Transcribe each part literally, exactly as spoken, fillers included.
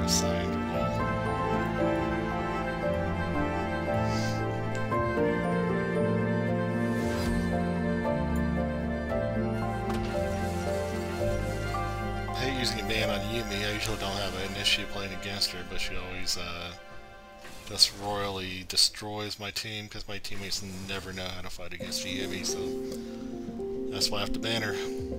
assigned role. I hate using a ban on Yumi. I usually don't have an issue playing against her, but she always uh, just royally destroys my team because my teammates never know how to fight against Yumi, so that's why I have to ban her.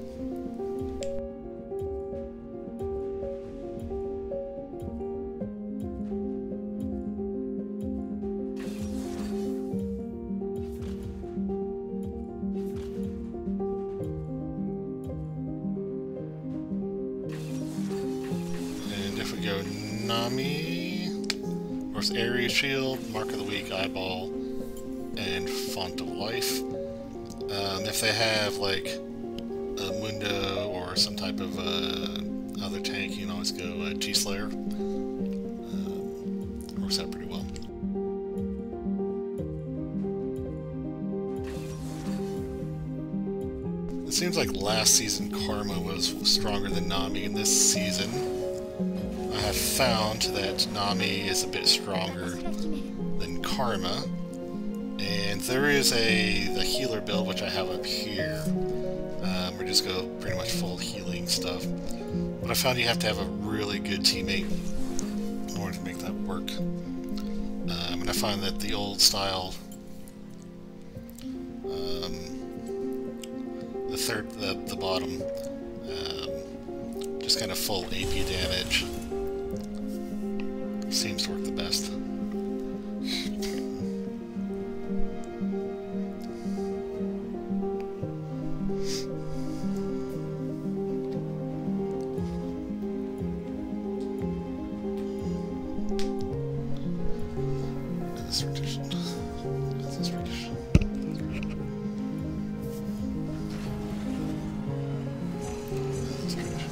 Nami, versus Area Shield, Mark of the Week, Eyeball, and Font of Life. Um, if they have like a Mundo or some type of uh, other tank, you can always go uh, G-Slayer. Um, works out pretty well. It seems like last season Karma was stronger than Nami. In this season, I have found that Nami is a bit stronger than Karma, and there is a the healer build which I have up here. Um, we just go pretty much full healing stuff, but I found you have to have a really good teammate in order to make that work. Um, and I find that the old style, um, the third, the, the bottom, um, just kind of full A P damage seems to work the best. This tradition. This is tradition. This is tradition.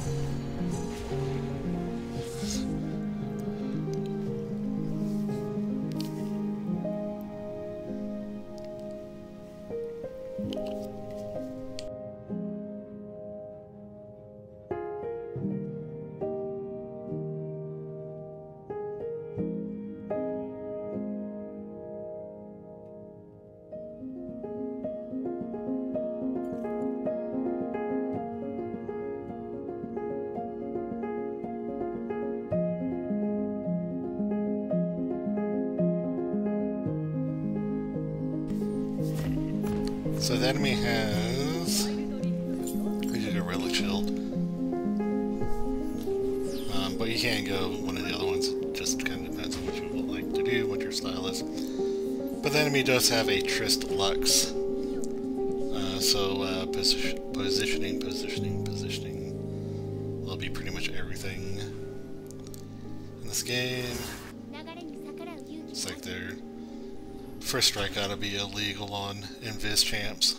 So the enemy has... We did a Relic Shield. Um, but you can go one of the other ones. It just kind of depends on what you would like to do, what your style is. But the enemy does have a Trist Lux. Uh, so uh, posi positioning, positioning, positioning will be pretty much everything in this game. It's like they're... First strike ought to be illegal on Invis champs.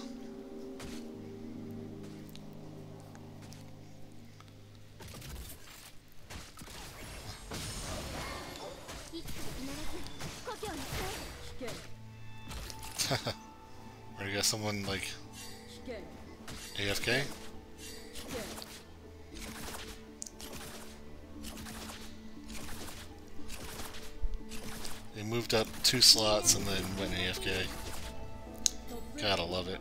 Or you got someone like A F K? They moved up two slots and then went A F K. Gotta love it.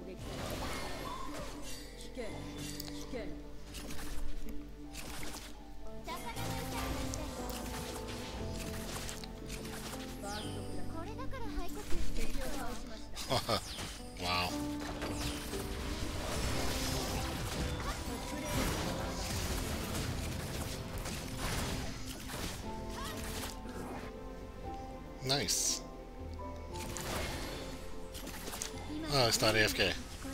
Wow. Nice. Oh, it's not A F K.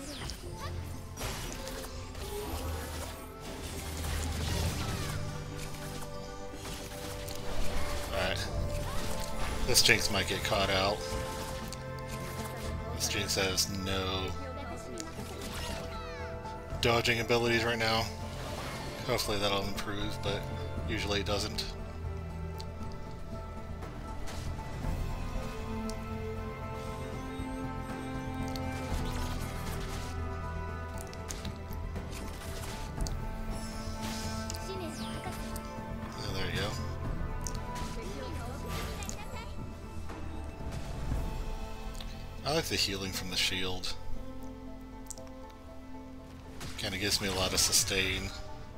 Alright. This Jinx might get caught out. This Jinx has no dodging abilities right now. Hopefully that'll improve, but usually it doesn't. Oh, there you go. I like the healing from the shield. Kinda gives me a lot of sustain.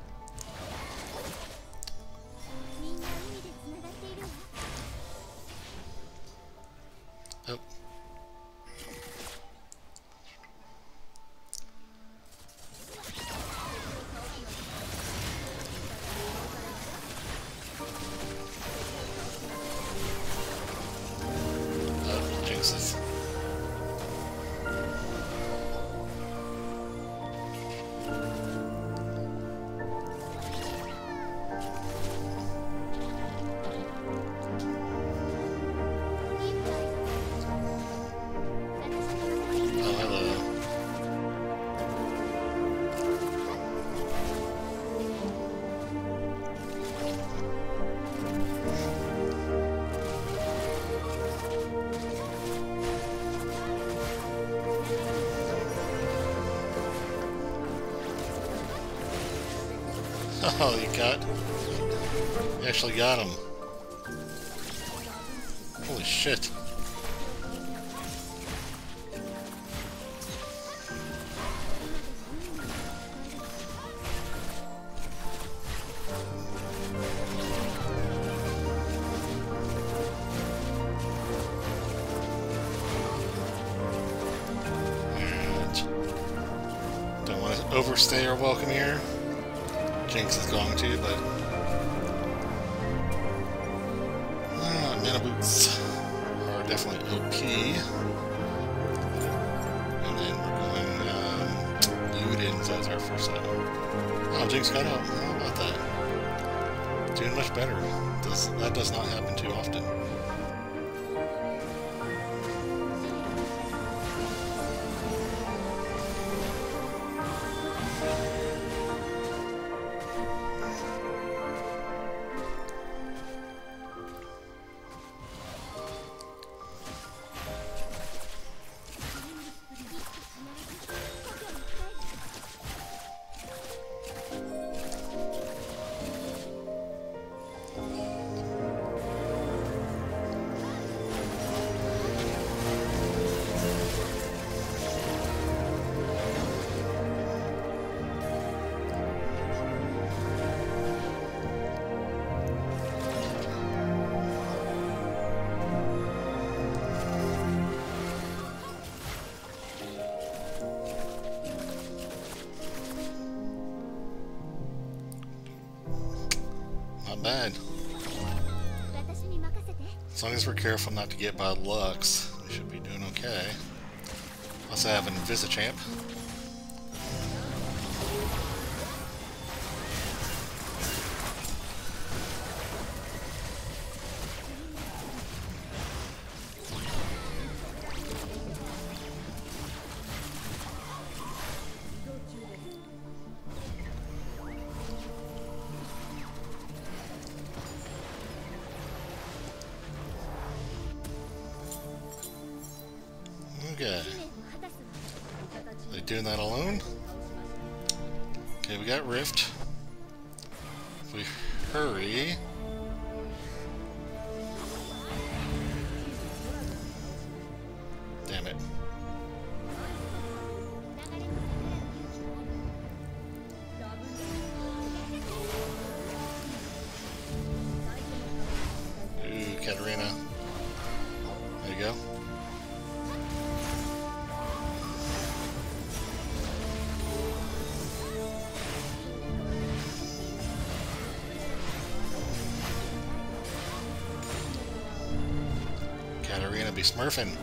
Oh. Oh, jinxes. Oh, you got... You actually got him. Holy shit. And... Don't want to overstay our welcome here. Jinx is going to, but uh, mana boots are definitely O P. And then we're going um, Ludens as our first item. Oh, Jinx got out. How about that? Doing much better. Does, that does not happen too often. Not bad. As long as we're careful not to get by Lux, we should be doing okay. Also have an Invisichamp. Okay. Are they doing that alone? Okay, we got Rift. If we hurry... Damn it. Ooh, Katarina. There you go. Katarina be smurfing.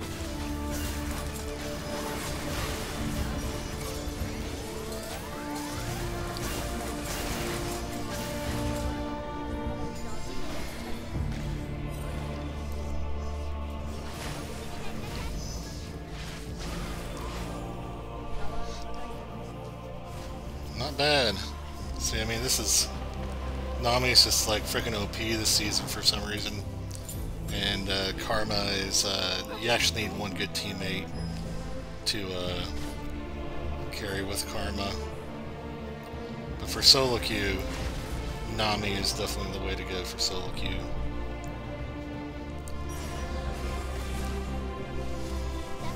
Not bad. See, I mean, this is... Nami's just like freaking O P this season for some reason. And uh, Karma is, uh, you actually need one good teammate to uh, carry with Karma. But for solo queue, Nami is definitely the way to go for solo queue.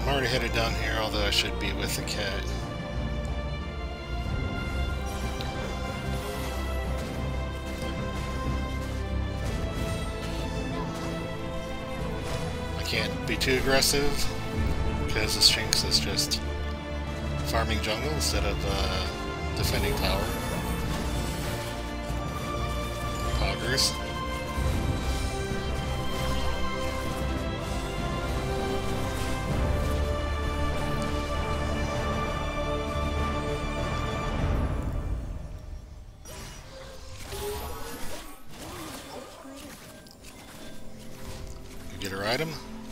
I'm already headed down here, although I should be with the cat. I can't be too aggressive, because this Jinx is just farming jungle instead of uh, defending tower. Poggers. Get her item.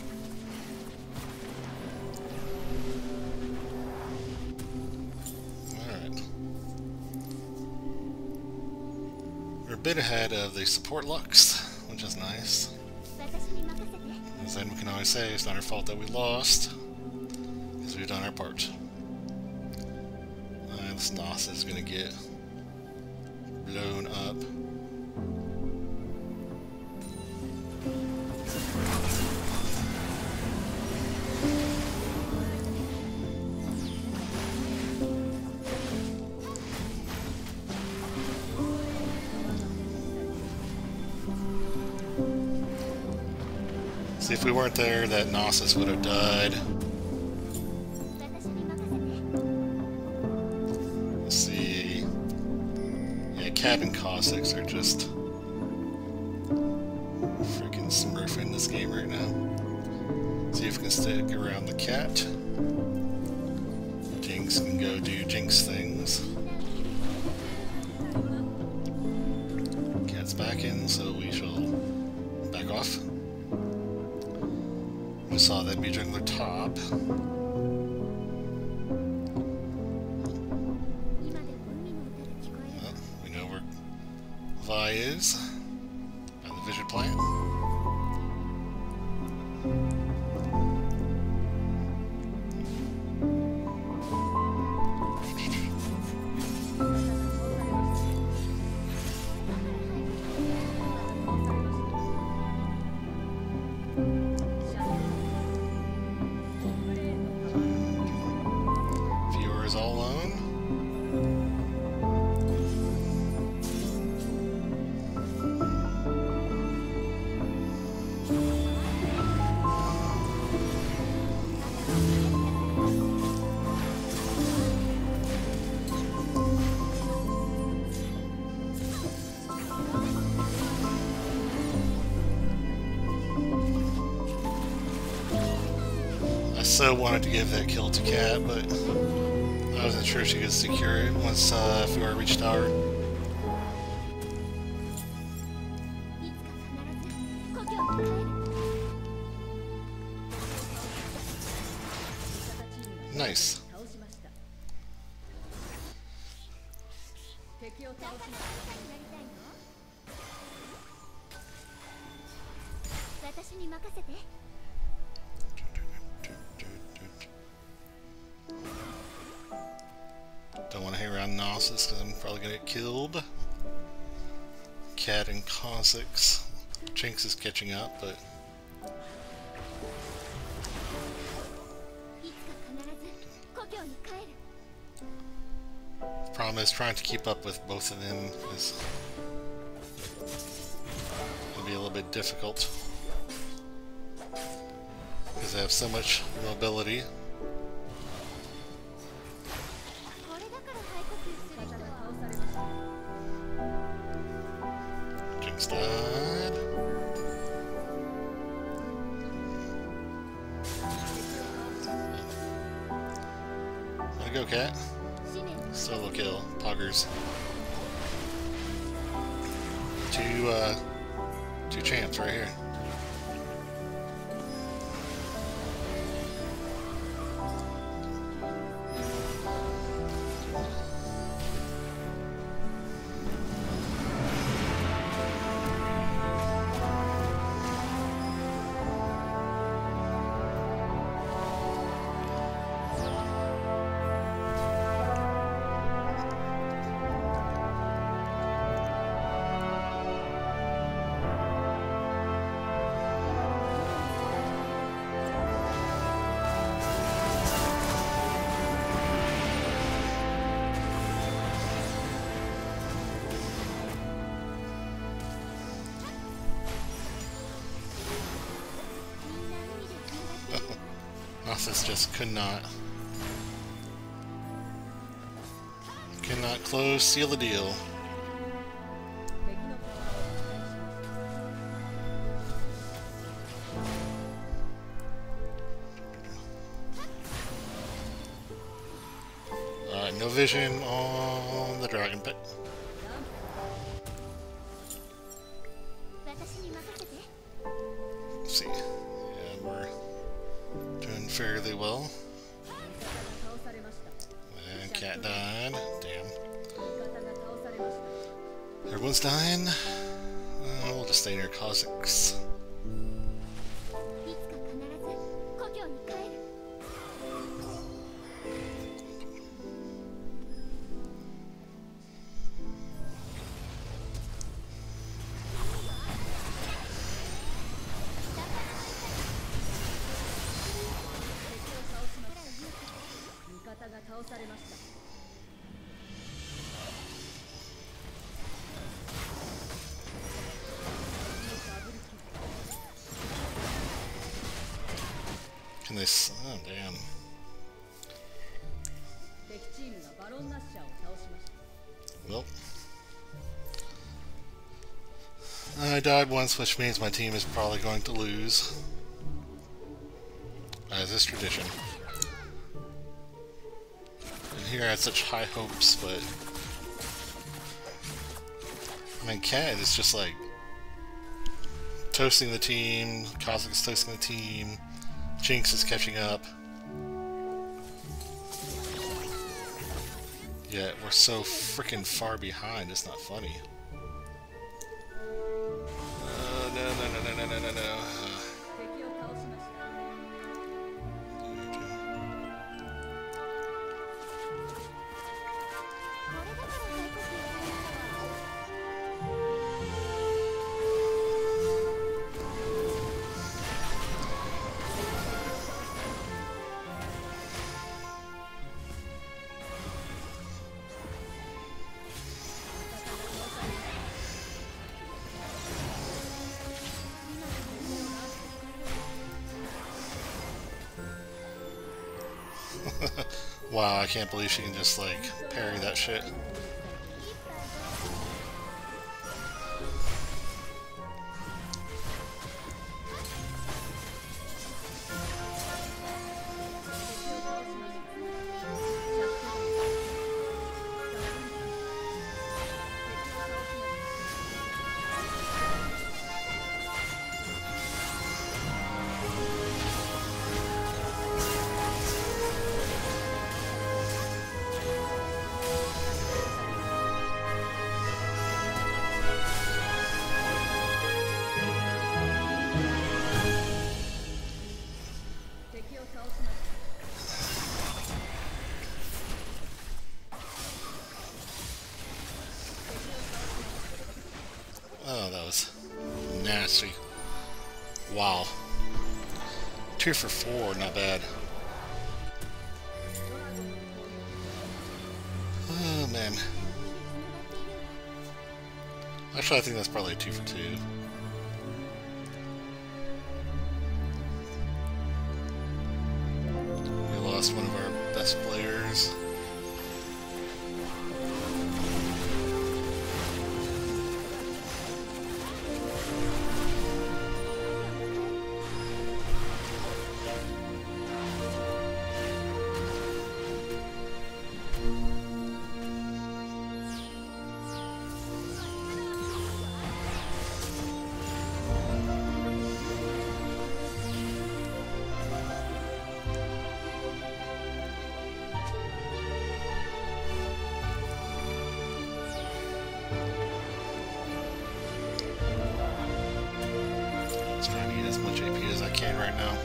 Alright. We're a bit ahead of the support Lux, which is nice. As then we can always say, it's not our fault that we lost, because we've done our part. Uh, this Nos is going to get blown up. See, if we weren't there, that Gnosis would have died. Let's see. Yeah, Cat and Kha'Zix are just freaking smurfing this game right now. See if we can stick around the cat. Jinx can go do Jinx things. Cat's back in, so we shall back off. We saw that be jungler top. Well, we know where Vi is by the vision plant. Is all alone. I so wanted to give that kill to Cat, but I wasn't sure she could secure it once uh, Fiora reached tower. Nice. Don't want to hang around Gnosis because I'm probably going to get killed. Cat and Kha'Zix. Jinx is catching up, but... The problem is trying to keep up with both of them is going to be a little bit difficult. Because they have so much mobility. Jinx died. Wanna go, Cat? Solo kill. Poggers. Two, uh, two champs right here. Nasus just could not. Could not close, seal the deal. Uh, no vision on the dragon pit. Let's see. Yeah, we're doing fairly well. And cat died. Damn. Everyone's dying. Uh, we'll just stay near Kha'Zix. Can they s- oh damn. Well. I died once, which means my team is probably going to lose. As is tradition. And here I had such high hopes, but... I mean, Cat is just like... toasting the team, Kha'Zix is toasting the team, Jinx is catching up. Yet we're so freaking far behind, it's not funny. Uh, no, no, no, no, no, no, no, no. Wow, I can't believe she can just, like, parry that shit. Oh, that was nasty. Wow. Two for four, not bad. Oh, man. Actually, I think that's probably a two for two. We lost one of our best players. Right now.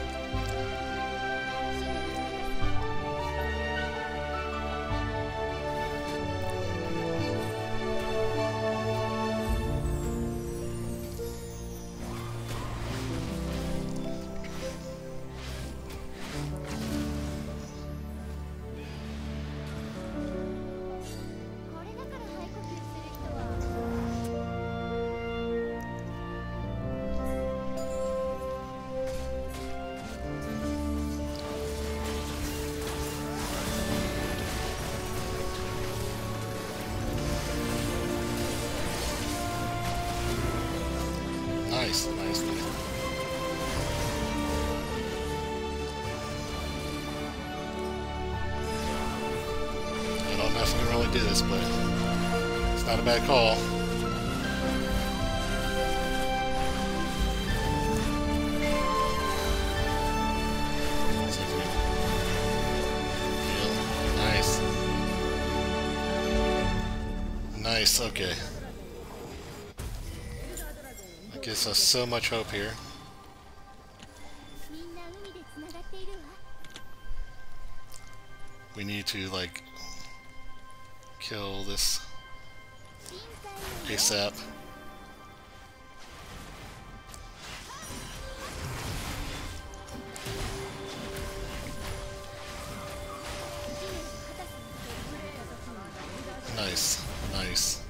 really do this, but it's not a bad call. Nice. Nice, okay. That gives us so much hope here. We need to, like, kill this ASAP. Nice, nice.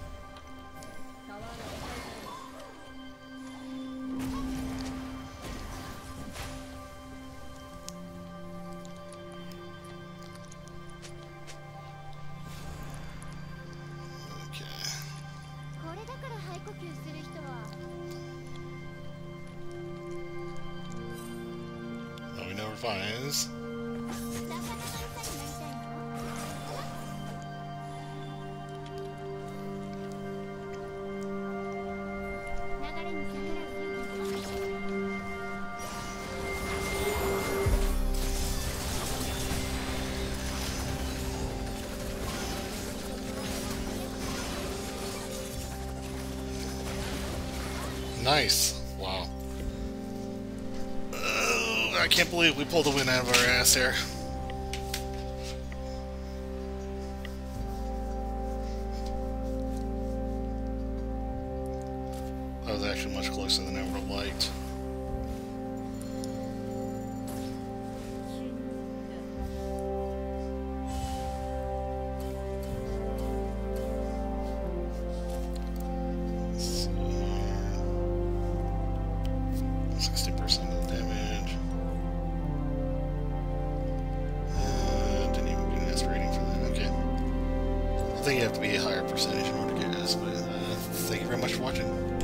Oh, we know where Fine is. Nice. Wow. Uh, I can't believe we pulled the win out of our ass here. That was actually much closer than I would have liked. sixty percent of the damage. Uh, didn't even get an S rating for that. Okay. I think you have to be a higher percentage in order to get S, but uh, thank you very much for watching.